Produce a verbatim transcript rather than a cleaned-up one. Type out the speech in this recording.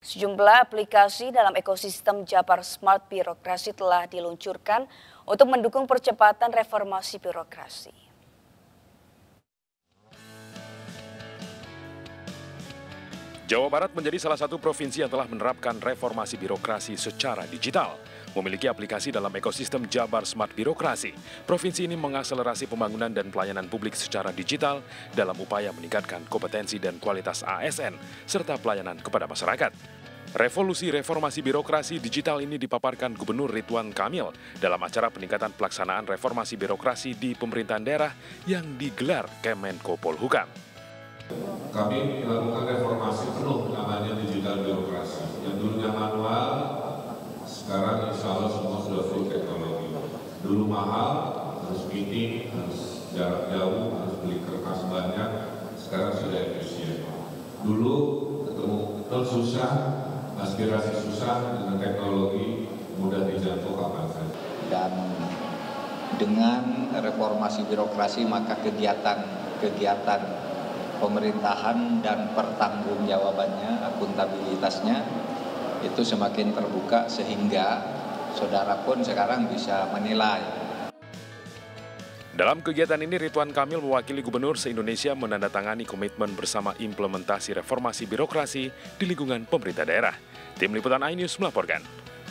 Sejumlah aplikasi dalam ekosistem Jabar Smart Birokrasi telah diluncurkan untuk mendukung percepatan reformasi birokrasi. Jawa Barat menjadi salah satu provinsi yang telah menerapkan reformasi birokrasi secara digital. Memiliki aplikasi dalam ekosistem Jabar Smart Birokrasi, provinsi ini mengakselerasi pembangunan dan pelayanan publik secara digital dalam upaya meningkatkan kompetensi dan kualitas A S N, serta pelayanan kepada masyarakat. Revolusi reformasi birokrasi digital ini dipaparkan Gubernur Ridwan Kamil dalam acara peningkatan pelaksanaan reformasi birokrasi di pemerintahan daerah yang digelar Kemenko Polhukam. Kami melakukan reformasi penuh namanya digital birokrasi. Yang dulunya manual, sekarang insya Allah semua sudah full teknologi. Dulu mahal, harus meeting, harus jarak jauh, harus beli kertas banyak, sekarang sudah efisien. Dulu ketemu betul susah, aspirasi susah, dengan teknologi mudah dijangkau kapan saja. Dan dengan reformasi birokrasi maka kegiatan-kegiatan pemerintahan dan pertanggungjawabannya, akuntabilitasnya itu semakin terbuka sehingga saudara pun sekarang bisa menilai. Dalam kegiatan ini, Ridwan Kamil mewakili gubernur se-Indonesia menandatangani komitmen bersama implementasi reformasi birokrasi di lingkungan pemerintah daerah. Tim Liputan iNews melaporkan.